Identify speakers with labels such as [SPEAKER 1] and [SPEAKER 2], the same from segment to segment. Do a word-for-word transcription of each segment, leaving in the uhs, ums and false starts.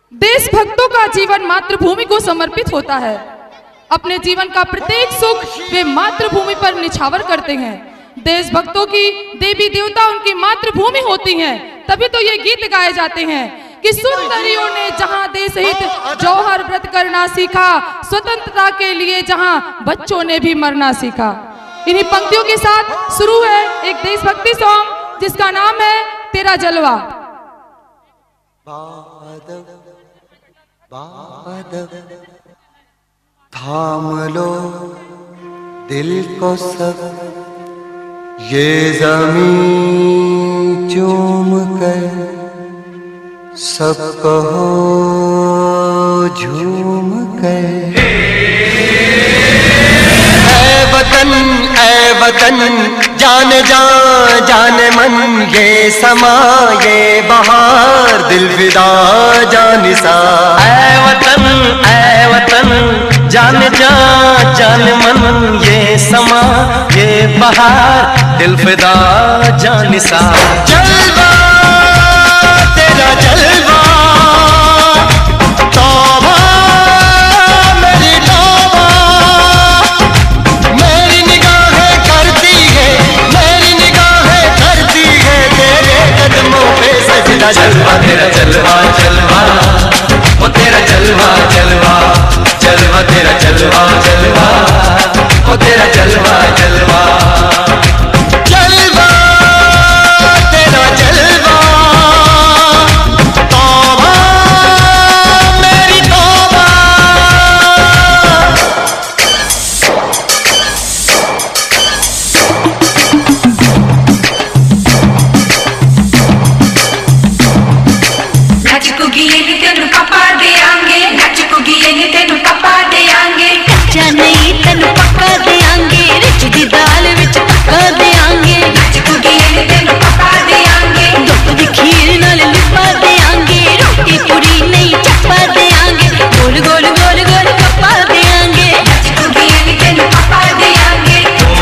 [SPEAKER 1] देशभक्तों का जीवन मातृभूमि को समर्पित होता है। अपने जीवन का प्रत्येक सुख वे मातृभूमि पर निछावर करते हैं। देशभक्तों की देवी देवता उनकी मातृभूमि होती हैं, तभी तो ये गीत गाए जाते हैं कि सुंदरियों ने जहां देश हित जौहर व्रत करना सीखा, स्वतंत्रता के लिए जहां बच्चों ने भी मरना सीखा। इन्हीं पंक्तियों के साथ शुरू है एक देशभक्ति सॉन्ग जिसका नाम है तेरा जलवा।
[SPEAKER 2] थाम लो दिल को सब ये ज़मीं चूम कर, सब कहो झूम कर। ऐ वतन ऐ वतन जान जा जान मन, ये समा ये बहार दिल फिदा जानिसा।
[SPEAKER 3] ऐ वतन ऐ वतन जान जा जान मन, ये समा ये बहार दिल फिदा जानिसा।
[SPEAKER 2] जलवा तेरा जलवा, तौबा मेरी तौबा, मेरी निगाहें करती है मेरी निगाहें करती है तेरे कदमों पे सजदा।
[SPEAKER 3] जलवा तेरा जलवा जलवा, वो तेरा जलवा जलवा, जलवा तेरा जलवा जलवा, वो तेरा जलवा जलवा।
[SPEAKER 2] जलवा तेरा जलवा, तौबा मेरी तौबा।
[SPEAKER 4] नचकुगी ये तेनु कपा देंगे, नचकुगी ये तेनु कपा देंगे। कच्चा नहीं तेनु पक्का देंगे, रिच दी दाल विच पक्का देंगे। नचकुगी ये तेनु कपा देंगे, दुध दी खीर नाल लिपा देंगे। रोटी पूरी नहीं चप्पा देंगे, गोल गोल गोल गोल कपा देंगे। नचकुगी ये तेनु कपा देंगे।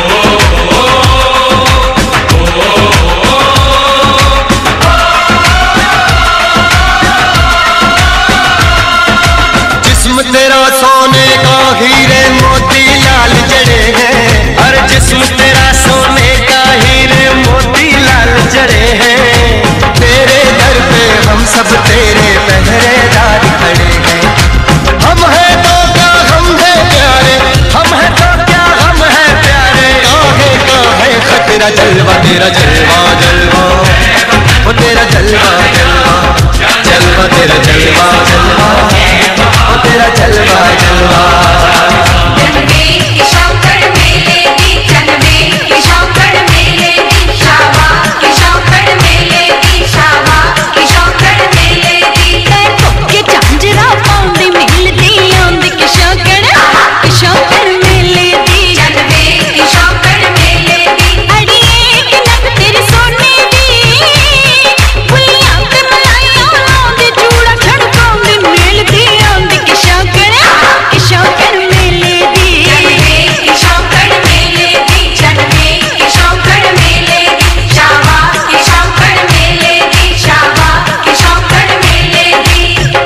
[SPEAKER 2] जिस्म तेरा सोने का हीरे मोती लाल जड़े हैं,
[SPEAKER 3] हर जिस्म तेरा सोने का हीरे मोती लाल जड़े हैं।
[SPEAKER 2] तेरे दर पे हम सब तेरे पहरेदार खड़े हैं। हम हैं तो क्या हम हैं प्यारे,
[SPEAKER 3] हम है तो क्या हम है प्यारे।
[SPEAKER 2] काहे का है खतरा। जलवा तेरा जलवा जलवा, वो तेरा जलवा जलवा,
[SPEAKER 3] जलवा तेरा जलवा जलवा,
[SPEAKER 2] वो तेरा जलवा जलवा।
[SPEAKER 4] जनवे के शौकड़ मेले दी, जनवे के शौकड़ मेले दी, शावा के शौकड़ मेले दी, शावा के शौकड़ मेले दी। के झांझरा पाउंदी मिलदी आंदी के शौकड़ के शौकड़ मेले दी। जनवे के शौकड़ मेले दी। अड़िए के नक तेरी सोने दी, फुलियां ते मलाइयां लाउंदी, चूड़ा छड़काउंदी मेल दी आंदी के शौकड़ के शौकड़ मेले दी। जनवे के शौकड़ मेले दी, जनवे के शौकड़ मेले दी, शावा के शौकड़ मेले दी, शावा के शौकड़ मेले दी।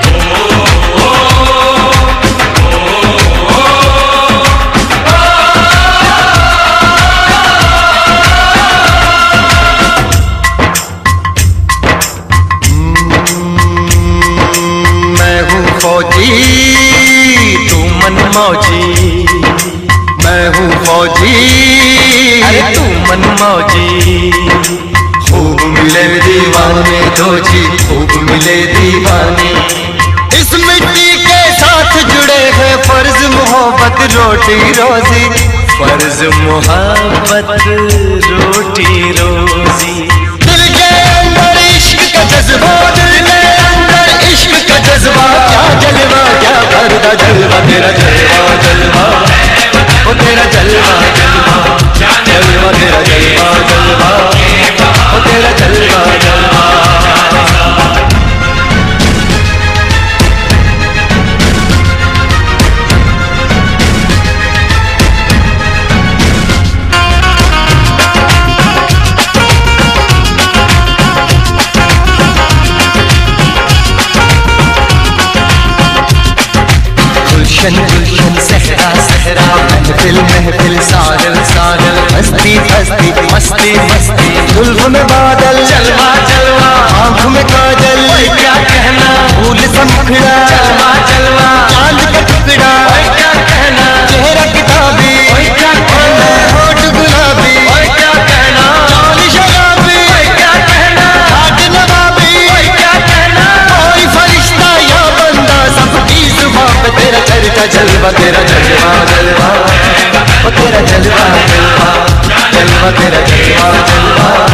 [SPEAKER 2] मैं हूँ फौजी
[SPEAKER 3] तू मन मौजी,
[SPEAKER 2] मैं हूँ फौजी,
[SPEAKER 3] अरे तू मन मौजी।
[SPEAKER 2] खूब मिले दीवाने दो जी, खूब मिले दीवाने। इस मिट्टी के साथ जुड़े हैं फर्ज मोहब्बत रोटी रोजी,
[SPEAKER 3] फर्ज मोहब्बत रोटी रोजी।
[SPEAKER 2] दिल के अंदर इश्क का जज्बा, दिल के अंदर इश्क का जज्बा। क्या जलवा क्या पर्दा, जलवा तेरा जलवा जलवा, वो तेरा जलवा जलवा, जलवा तेरा जलवा जलवा, वो तेरा जलवा जलवा।
[SPEAKER 4] जनवे
[SPEAKER 2] गुलशन गुलशन सहरा सहरा, महफिल महफिल सागल सागल, हस्ती हस्ती मस्ती मस्ती, जुल्फ में बादल जलवा जलवा, आँख में काजल क्या कहना, फूल समखड़ा जलवा जलवा, चांद का टुकड़ा क्या कहना, चेहरा किताबी क्या कहना, होठ गुलाबी क्या कहना, चाल शराबी क्या कहना, हाथ नवाबी क्या कहना, कोई फरिश्ता या बंदा सबकी जुबान पे तेरा चर्चा जलवा तेरा जलवा जलवा, ओ तेरा जलवा जलवा जलवा तेरा जलवा जलवा।